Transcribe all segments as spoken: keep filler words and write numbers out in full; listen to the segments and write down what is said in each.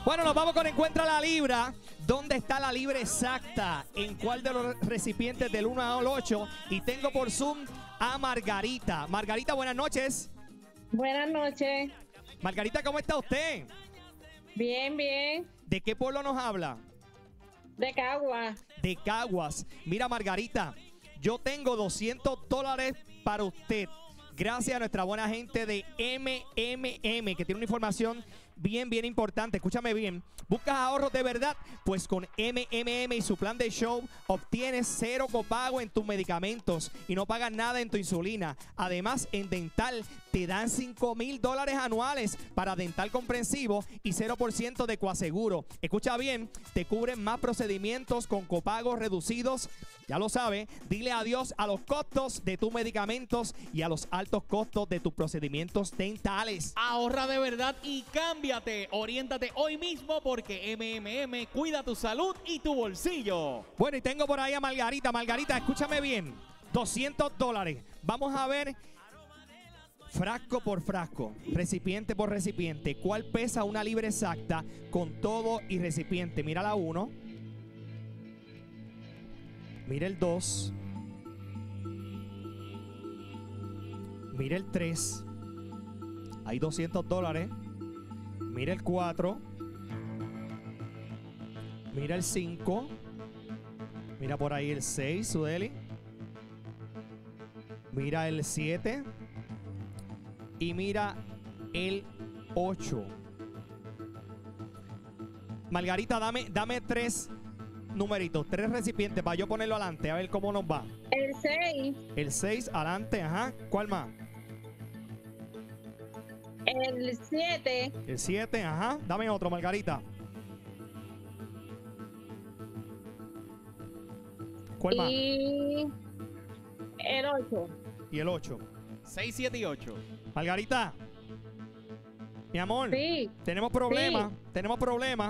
Bueno, nos vamos con Encuentra la Libra. ¿Dónde está la libra exacta? ¿En cuál de los recipientes del uno al ocho? Y tengo por Zoom a Margarita. Margarita, buenas noches. Buenas noches. Margarita, ¿cómo está usted? Bien, bien. ¿De qué pueblo nos habla? De Caguas. De Caguas. Mira, Margarita, yo tengo doscientos dólares para usted. Gracias a nuestra buena gente de M M M, que tiene una información bien, bien importante. Escúchame bien. ¿Buscas ahorros de verdad? Pues con M M M y su plan de show obtienes cero copago en tus medicamentos y no pagas nada en tu insulina. Además, en dental te dan cinco mil dólares anuales para dental comprensivo y cero por ciento de coaseguro. Escucha bien, te cubren más procedimientos con copagos reducidos. Ya lo sabes, dile adiós a los costos de tus medicamentos y a los altos costos de tus procedimientos dentales. Ahorra de verdad y cámbiate. Oriéntate hoy mismo porque M M M cuida tu salud y tu bolsillo. Bueno, y tengo por ahí a Margarita. Margarita, escúchame bien. doscientos dólares. Vamos a ver frasco por frasco, recipiente por recipiente. ¿Cuál pesa una libra exacta con todo y recipiente? Mira la uno. Mira el dos. Mira el tres. Hay doscientos dólares. Mira el cuatro. Mira el cinco. Mira por ahí el seis, Sudeli. Mira el siete. Y mira el ocho. Margarita, dame, dame tres numeritos, tres recipientes para yo ponerlo adelante, a ver cómo nos va. El seis. El seis, adelante, ajá. ¿Cuál más? El siete. El siete, ajá. Dame otro, Margarita. ¿Cuál más? Y el ocho. Y el ocho. seis, siete y ocho. Margarita, mi amor, Sí. tenemos problemas, Sí. tenemos problemas,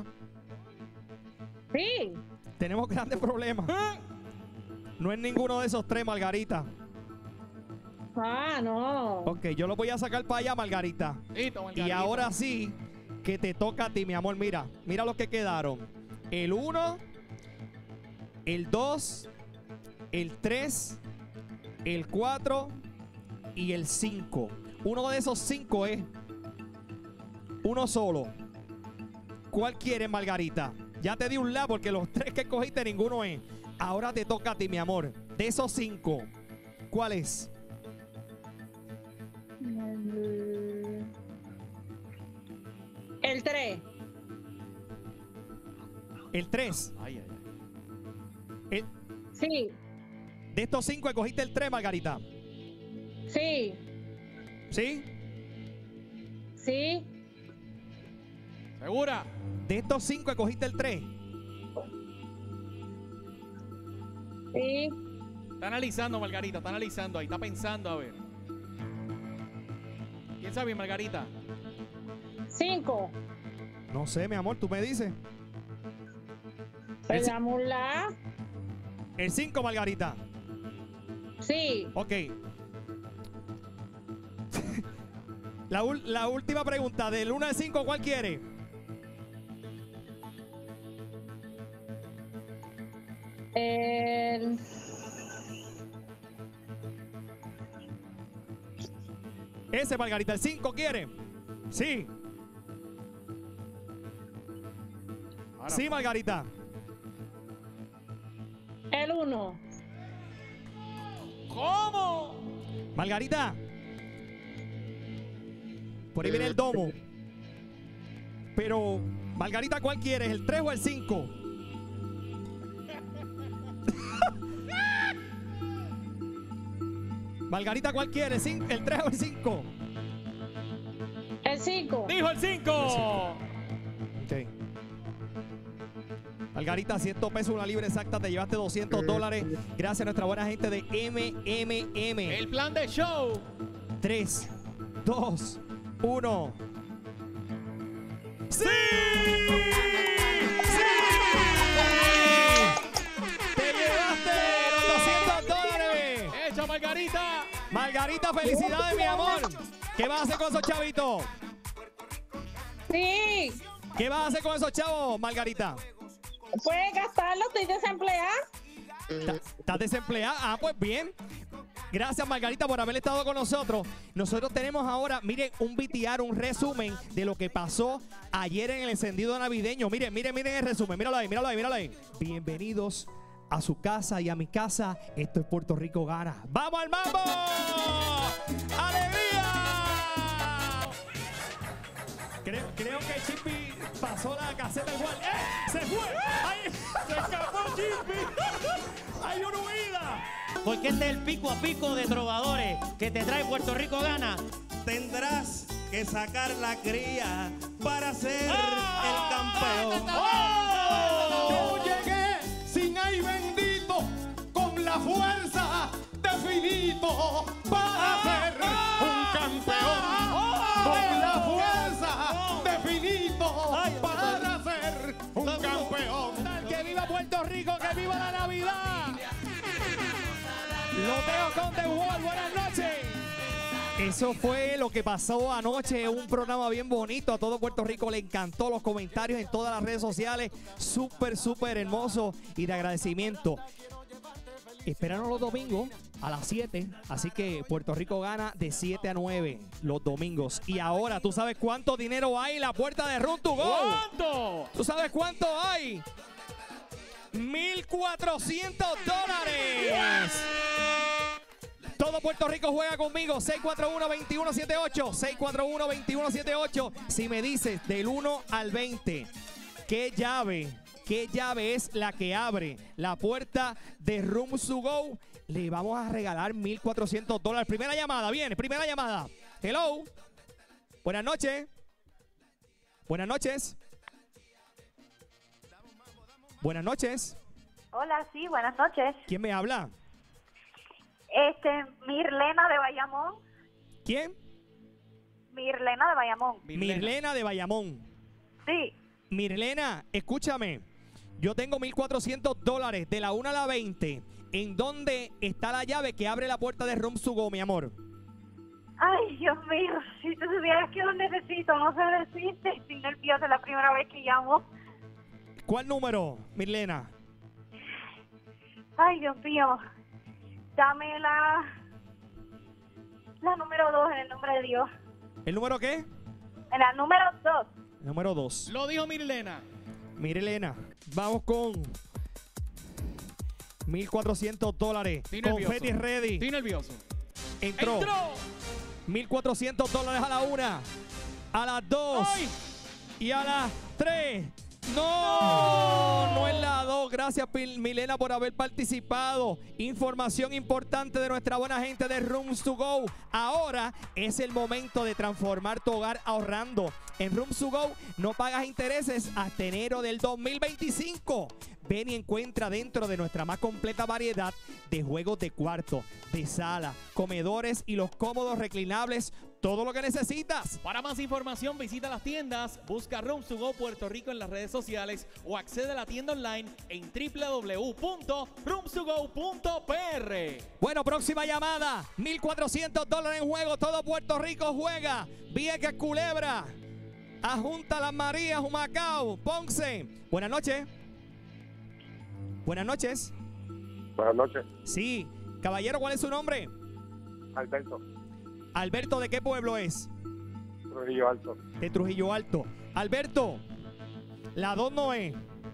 Sí. tenemos grandes problemas. No es ninguno de esos tres, Margarita. Ah, no. Ok, yo lo voy a sacar para allá, Margarita. Listo, Margarita. Y ahora sí, que te toca a ti, mi amor. Mira, mira los que quedaron. El uno, el dos, el tres, el cuatro y el cinco. Uno de esos cinco es uno solo. ¿Cuál quieres, Margarita? Ya te di un la porque los tres que cogiste ninguno es. Ahora te toca a ti, mi amor. De esos cinco, ¿cuál es? El, el tres. El tres. Ay, ay, ay. Sí. De estos cinco, ¿cogiste el tres, Margarita? Sí. ¿Sí? Sí. ¿Segura? De estos cinco, ¿cogiste el tres? Sí. Está analizando, Margarita. Está analizando ahí. Está pensando, a ver. Piensa bien, Margarita. Cinco. No sé, mi amor, tú me dices. Le damos la. El cinco, Margarita. Sí. Ok. la, ul- la última pregunta, del uno al cinco, ¿cuál quiere? El. Ese, Margarita, el cinco quiere. Sí. Ahora, Sí, Margarita. El uno. ¿cómo? Margarita. Por ahí viene el domo. Pero, Margarita, ¿cuál quieres? ¿El tres o el cinco? Margarita, ¿cuál quieres? ¿Cin- ¿El tres o el cinco? El cinco. Dijo el cinco. Ok. Margarita, cien pesos una libra exacta, te llevaste doscientos dólares. Gracias a nuestra buena gente de M M M. El plan de show. tres, dos, uno. ¡Sí! ¡Sí! ¡Te llevaste los doscientos dólares! Hecha, Margarita. Margarita, felicidades, mi amor. ¿Qué vas a hacer con esos chavitos? Sí. ¿Qué vas a hacer con esos chavos, Margarita? Puedes gastarlo, estoy desempleada. ¿Estás desempleada? Ah, pues bien. Gracias, Margarita, por haber estado con nosotros. Nosotros tenemos ahora, miren, un V T R, un resumen de lo que pasó ayer en el encendido navideño. Miren, miren, miren el resumen. Míralo ahí, míralo ahí, míralo ahí. Bienvenidos a su casa y a mi casa. Esto es Puerto Rico Gana. ¡Vamos al mambo! ¡Alegría! Creo, creo que Chippy pasó la caseta igual. ¡Eh! ¡Se fue! ¡Ahí! ¡Se escapó Chippy! ¡Hay una huida! Porque este es el pico a pico de trovadores que te trae Puerto Rico Gana. Tendrás que sacar la cría para ser ¡Oh! el campeón. Yo llegué sin ay bendito, con la fuerza de finito para ser un campeón. Con la fuerza de finito para ser un campeón. ¡Que viva Puerto Rico! ¡Que viva la Navidad! Lo tengo con The Wall. Buenas noches. Eso fue lo que pasó anoche, un programa bien bonito, a todo Puerto Rico le encantó, los comentarios en todas las redes sociales, súper, súper hermoso y de agradecimiento. Espéranos los domingos a las siete, así que Puerto Rico Gana de siete a nueve los domingos. Y ahora, ¿tú sabes cuánto dinero hay en la puerta de Run to Go? ¿Cuánto? ¿Tú sabes cuánto hay? mil cuatrocientos dólares. Todo Puerto Rico juega conmigo. seis cuatro uno, dos uno siete ocho. seis cuatro uno, dos uno siete ocho. Si me dices del uno al veinte, ¿qué llave, qué llave es la que abre la puerta de Room to Go? Le vamos a regalar mil cuatrocientos dólares. Primera llamada, viene, primera llamada. Hello. Buenas noches. Buenas noches. Buenas noches. Hola, sí, buenas noches. ¿Quién me habla? Este, Mirlena de Bayamón. ¿Quién? Mirlena de Bayamón. Mirlena de Bayamón. Sí. Mirlena, escúchame. Yo tengo mil cuatrocientos dólares de la una a la veinte. ¿En dónde está la llave que abre la puerta de Room to Go, mi amor? Ay, Dios mío, si tú supieras que lo necesito, no sé decirte, estoy nerviosa, es la primera vez que llamo. ¿Cuál número, Mirlena? Ay, Dios mío, dame la, la número dos en el nombre de Dios. ¿El número qué? En la número dos. Número dos. Lo dijo Mirlena. Mirlena, vamos con mil cuatrocientos dólares. Estoy nervioso. Confetti ready. Estoy nervioso. Entró. ¡Entró! mil cuatrocientos dólares a la una, a las dos ¡Ay! y a las tres. No, no es la dos. Gracias, Pil- Milena, por haber participado. Información importante de nuestra buena gente de Rooms to Go. Ahora es el momento de transformar tu hogar ahorrando. En Rooms to Go no pagas intereses hasta enero del dos mil veinticinco. Ven y encuentra dentro de nuestra más completa variedad de juegos de cuarto, de sala, comedores y los cómodos reclinables, todo lo que necesitas. Para más información visita las tiendas, busca Rooms to Go Puerto Rico en las redes sociales o accede a la tienda online en w w w punto rooms to go punto p r. Bueno, próxima llamada, mil cuatrocientos dólares en juego, todo Puerto Rico juega. Vieques, Culebra, Ajunta Las Marías, Humacao, Ponce. Buenas noches. Buenas noches. Buenas noches, Sí, caballero, ¿cuál es su nombre? Alberto, Alberto, ¿de qué pueblo es? Trujillo Alto. De Trujillo Alto. Alberto, la dos no es.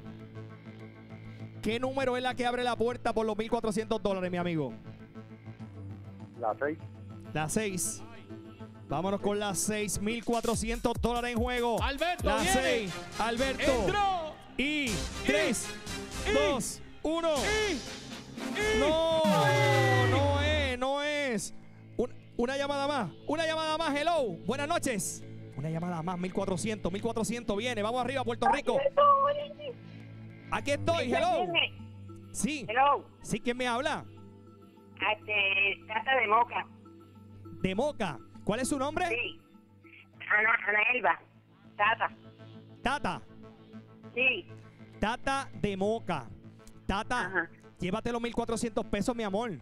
¿Qué número es la que abre la puerta por los mil cuatrocientos dólares, mi amigo? La seis. La seis. Vámonos con la seis. mil cuatrocientos dólares en juego. Alberto, La viene. seis. Alberto. ¡Entró! Y tres, y- dos, uno. ¡Y! ¡Y! No, no es, no es. Un- una llamada más, una llamada más. Hello, buenas noches. Una llamada más, mil cuatrocientos, mil cuatrocientos viene. Vamos arriba, Puerto Rico. Aquí estoy, hello. Sí, Hello, sí, ¿quién me habla? este, Tata de Moca. De Moca. ¿Cuál es su nombre? Sí. Ana, Ana Elba. Tata. Tata. Sí. Tata de Moca. Tata, Ajá. llévate los mil cuatrocientos pesos, mi amor.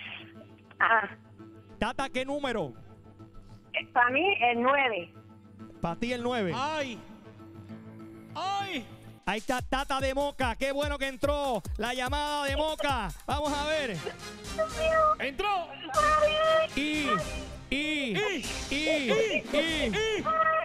Ah, Tata, ¿qué número? para mí el nueve. Para ti el nueve. ¡Ay! ¡Ay! Ahí está Tata de Moca. Qué bueno que entró la llamada de Moca. Vamos a ver. ¡Entró! Y, y, y, y, y. ¡Y!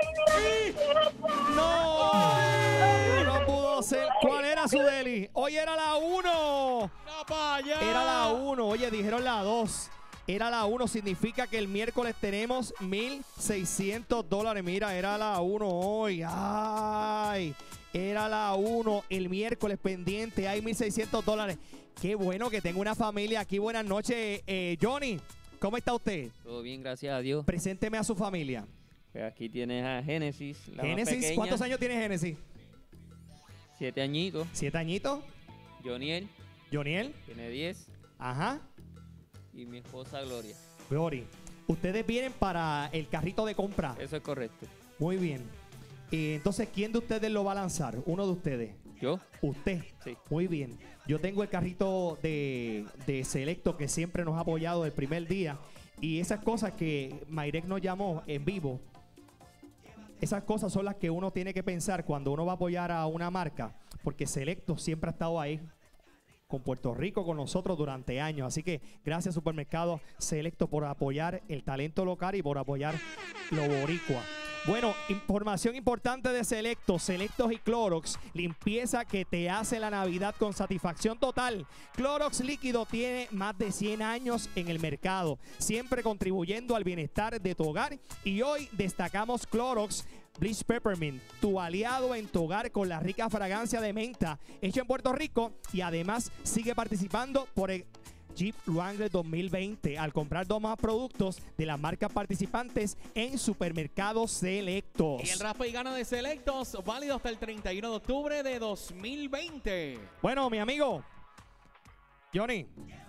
No, no pudo ser. ¿Cuál era su deli? Hoy era la uno. ¡No para allá! Era la uno. Oye, dijeron la dos. Era la uno. Significa que el miércoles tenemos mil seiscientos dólares. Mira, era la uno hoy. Ay, era la uno. El miércoles pendiente hay mil seiscientos dólares. Qué bueno que tengo una familia aquí. Buenas noches. Eh, Johnny, ¿cómo está usted? Todo bien, gracias a Dios. Presénteme a su familia. Pues aquí tienes a Génesis, la más Génesis, pequeña, ¿cuántos años tiene Génesis? Siete añitos. ¿Siete añitos? Joniel Joniel. tiene diez. Ajá. Y mi esposa Gloria. Glory. Ustedes vienen para el carrito de compra. Eso es correcto. Muy bien. Y entonces, ¿quién de ustedes lo va a lanzar? Uno de ustedes. ¿Yo? Usted. Sí. Muy bien. Yo tengo el carrito de, de Selecto que siempre nos ha apoyado el primer día. Y esas cosas que Mayrek nos llamó en vivo, esas cosas son las que uno tiene que pensar cuando uno va a apoyar a una marca. Porque Selecto siempre ha estado ahí con Puerto Rico, con nosotros durante años. Así que gracias Supermercado Selecto por apoyar el talento local y por apoyar lo boricua. Bueno, información importante de Selecto, Selectos y Clorox, limpieza que te hace la Navidad con satisfacción total. Clorox líquido tiene más de cien años en el mercado, siempre contribuyendo al bienestar de tu hogar. Y hoy destacamos Clorox Bleach Peppermint, tu aliado en tu hogar con la rica fragancia de menta, hecho en Puerto Rico, y además sigue participando por el Jeep Wrangler dos mil veinte al comprar dos más productos de las marcas participantes en Supermercados Selectos. Y el raspa y gana de Selectos, válido hasta el treinta y uno de octubre de dos mil veinte. Bueno, mi amigo Johnny.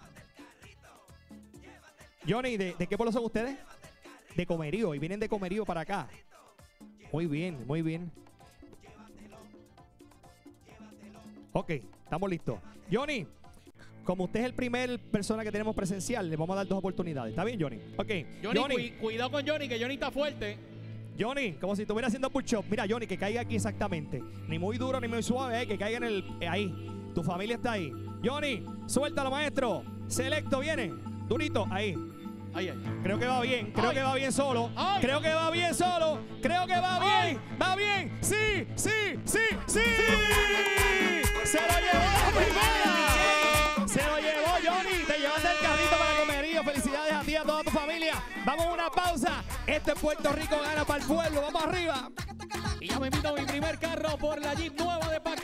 Johnny, ¿de, de qué pueblo son ustedes? De Comerío, y vienen de Comerío para acá. Muy bien, muy bien. Ok, estamos listos. Johnny, como usted es el primer persona que tenemos presencial, le vamos a dar dos oportunidades. ¿Está bien, Johnny? Ok. Johnny, Johnny, cu- cuidado con Johnny, que Johnny está fuerte. Johnny, como si estuviera haciendo push-up. Mira, Johnny, que caiga aquí exactamente. Ni muy duro ni muy suave, eh, que caiga en el... eh, ahí. Tu familia está ahí. Johnny, suéltalo, maestro. Selecto, viene. Durito, ahí. Ay, ay. Creo que va bien, creo Ay. que va bien solo. Ay. Creo que va bien solo. Creo que va bien. Va bien. Sí, sí, sí, sí. Se lo llevó la primera. Se lo llevó Johnny. Te llevaste el carrito para Comerío. Felicidades a ti y a toda tu familia. Vamos a una pausa. Este es Puerto Rico gana para el pueblo. Vamos arriba. Y ya me invito a mi primer carro por la Jeep nueva de Paco.